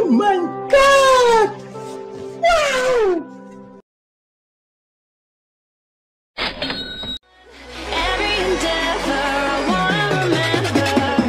Oh my god! Wow! Every endeavor I wanna remember.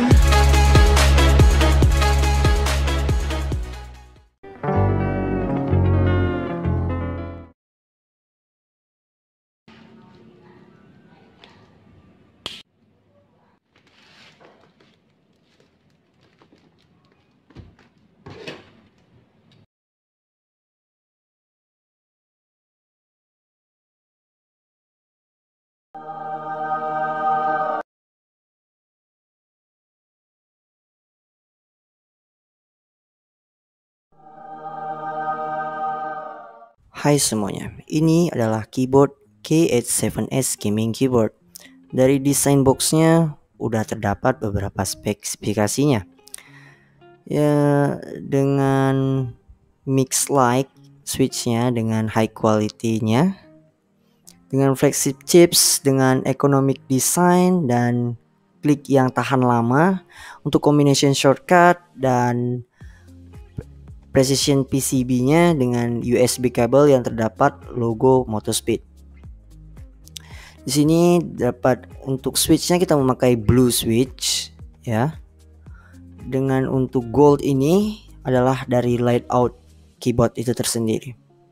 Hai semuanya, ini adalah keyboard K87S Gaming Keyboard. Dari desain boxnya udah terdapat beberapa spesifikasinya. Ya, dengan mix light switchnya dengan high quality-nya, dengan flagship chips, dengan economic design dan klik yang tahan lama untuk combination shortcut dan precision PCB-nya dengan USB kabel yang terdapat logo Motospeed. Di sini dapat untuk switch-nya kita memakai blue switch ya. Dengan untuk gold ini adalah dari light out keyboard itu tersendiri.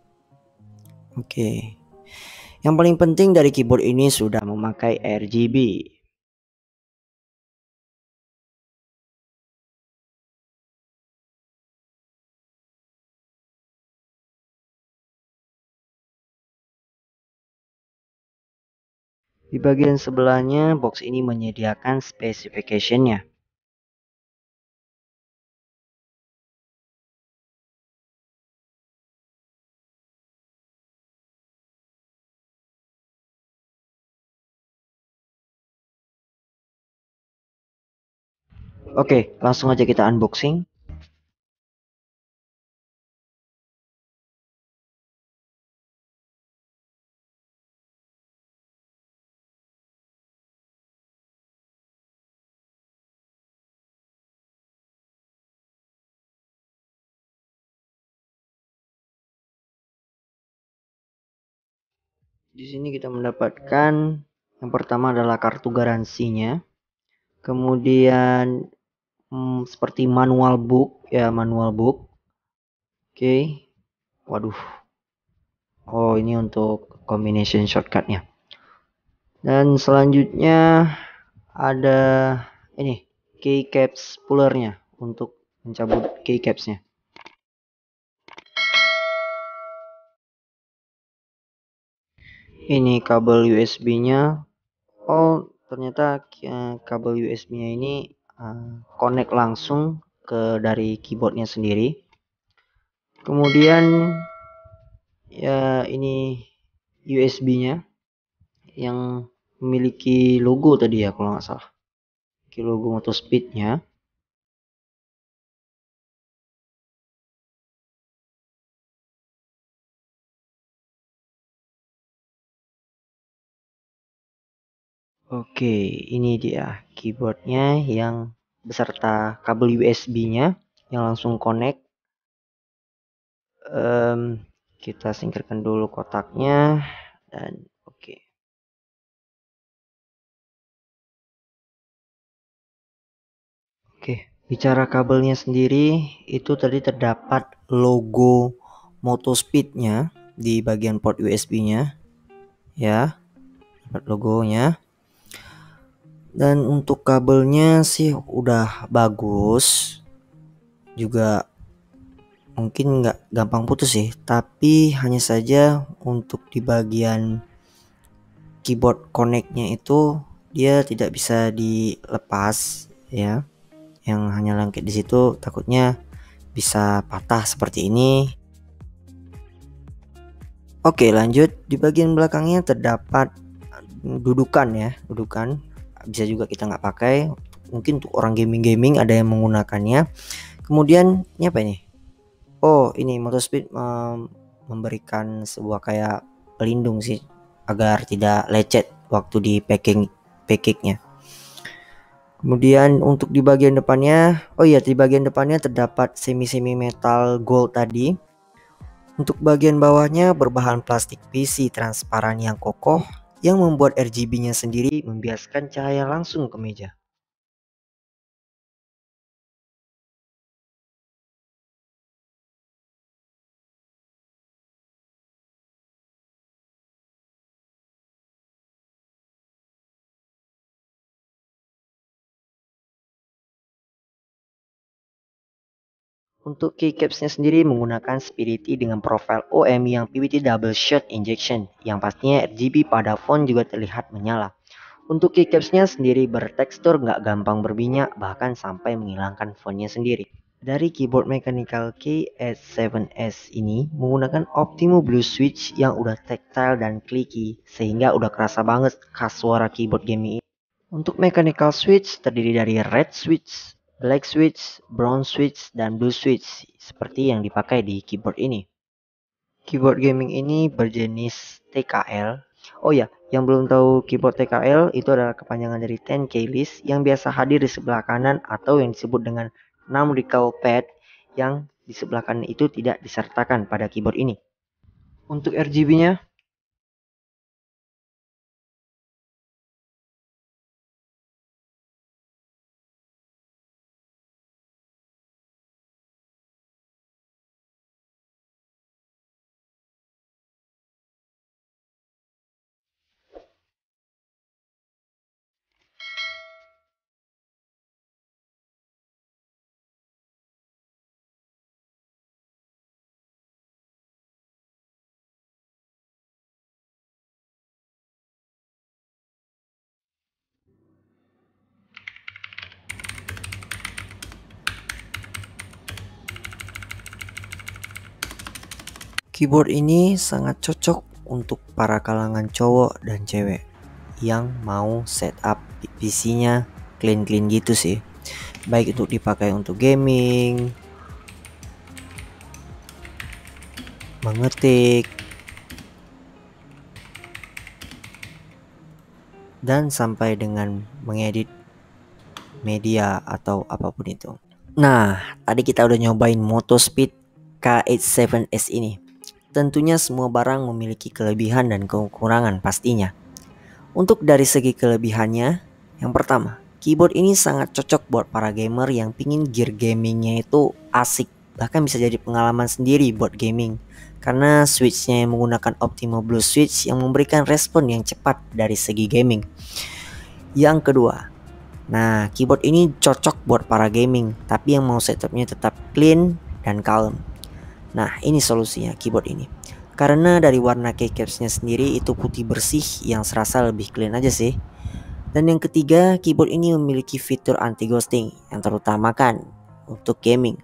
Oke. Yang paling penting dari keyboard ini sudah memakai RGB. Di bagian sebelahnya box ini menyediakan specification-nya. Oke, langsung aja kita unboxing. Di sini kita mendapatkan yang pertama adalah kartu garansinya. Kemudian seperti manual book ya, manual book. Oke. Waduh. Oh, ini untuk combination shortcutnya. Dan selanjutnya ada ini keycaps pullernya untuk mencabut keycapsnya. Ini kabel USB-nya. Oh, ternyata kabel USB-nya ini connect langsung ke dari keyboardnya sendiri. Kemudian ya ini USB-nya yang memiliki logo tadi ya kalau nggak salah. Logo Motospeed-nya. Oke, ini dia keyboardnya yang beserta kabel USB-nya yang langsung connect. Kita singkirkan dulu kotaknya dan oke. Oke, bicara kabelnya sendiri itu tadi terdapat logo Motospeed-nya di bagian port USB-nya ya, dapat logonya. Dan untuk kabelnya sih udah bagus, juga mungkin nggak gampang putus sih, tapi hanya saja untuk di bagian keyboard connect-nya itu dia tidak bisa dilepas ya, yang hanya lengket di situ takutnya bisa patah seperti ini. Oke, lanjut. Di bagian belakangnya terdapat dudukan ya, dudukan. Bisa juga kita nggak pakai, mungkin untuk orang gaming ada yang menggunakannya. Kemudian ini apa ini? Oh, ini Motospeed memberikan sebuah kayak pelindung sih agar tidak lecet waktu di packingnya. Kemudian untuk di bagian depannya, oh iya, di bagian depannya terdapat semi metal gold tadi. Untuk bagian bawahnya berbahan plastik PC transparan yang kokoh yang membuat RGB-nya sendiri membiaskan cahaya langsung ke meja. Untuk keycapsnya sendiri menggunakan Spirity dengan profil OM yang PWT double shot injection, yang pastinya RGB pada font juga terlihat menyala. Untuk keycapsnya sendiri bertekstur nggak gampang berminyak, bahkan sampai menghilangkan fontnya sendiri. Dari keyboard mechanical KS7S ini menggunakan Optimo Blue Switch yang udah tactile dan clicky, sehingga udah kerasa banget khas suara keyboard gaming ini. Untuk mechanical switch terdiri dari red switch, black switch, brown switch, dan blue switch seperti yang dipakai di keyboard ini. Keyboard gaming ini berjenis TKL. Oh ya, yang belum tahu keyboard TKL itu adalah kepanjangan dari 10 keyless yang biasa hadir di sebelah kanan atau yang disebut dengan numerical pad yang di sebelah kanan itu tidak disertakan pada keyboard ini. Untuk RGB-nya, keyboard ini sangat cocok untuk para kalangan cowok dan cewek yang mau setup PC-nya clean-clean gitu sih. Baik untuk dipakai untuk gaming, mengetik, dan sampai dengan mengedit media atau apapun itu. Nah, tadi kita udah nyobain Motospeed K87S ini. Tentunya semua barang memiliki kelebihan dan kekurangan pastinya. Untuk dari segi kelebihannya, yang pertama, keyboard ini sangat cocok buat para gamer yang pingin gear gamingnya itu asik, bahkan bisa jadi pengalaman sendiri buat gaming. Karena switchnya yang menggunakan Optimo Blue Switch yang memberikan respon yang cepat dari segi gaming. Yang kedua, nah keyboard ini cocok buat para gaming, tapi yang mau setupnya tetap clean dan calm. Nah ini solusinya keyboard ini. Karena dari warna keycapsnya sendiri itu putih bersih yang serasa lebih clean aja sih. Dan yang ketiga, keyboard ini memiliki fitur anti ghosting yang terutama kan untuk gaming.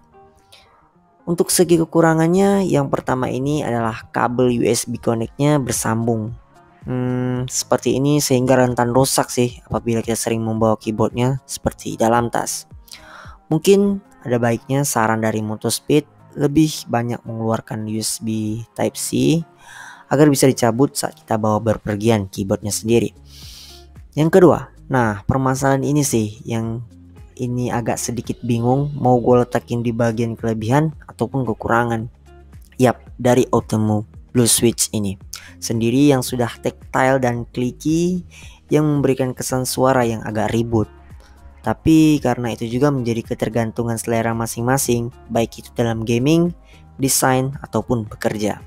Untuk segi kekurangannya, yang pertama ini adalah kabel USB connect-nya bersambung. Seperti ini sehingga rentan rusak sih apabila kita sering membawa keyboardnya seperti dalam tas. Mungkin ada baiknya saran dari Motospeed lebih banyak mengeluarkan USB Type-C agar bisa dicabut saat kita bawa berpergian keyboardnya sendiri. Yang kedua, nah permasalahan ini sih yang ini agak sedikit bingung mau gue letakin di bagian kelebihan ataupun kekurangan. Yap, dari Optimo Blue Switch ini sendiri yang sudah tactile dan clicky yang memberikan kesan suara yang agak ribut. Tapi karena itu juga menjadi ketergantungan selera masing-masing, baik itu dalam gaming, desain, ataupun bekerja.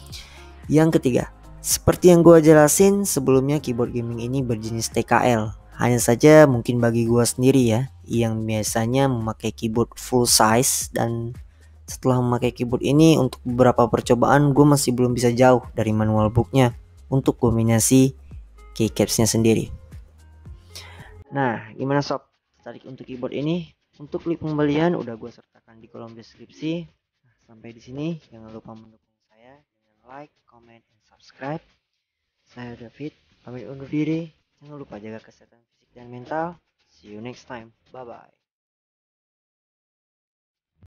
Yang ketiga, seperti yang gue jelasin sebelumnya, keyboard gaming ini berjenis TKL. Hanya saja mungkin bagi gue sendiri ya, yang biasanya memakai keyboard full size, dan setelah memakai keyboard ini untuk beberapa percobaan gue masih belum bisa jauh dari manual booknya untuk kombinasi keycapsnya sendiri. Nah, gimana sob? Tertarik untuk keyboard ini? Untuk link pembelian udah gue sertakan di kolom deskripsi. Nah, sampai di sini jangan lupa mendukung saya dengan like, comment, dan subscribe. Saya David, pamit undur diri. Jangan lupa jaga kesehatan fisik dan mental. See you next time. Bye bye.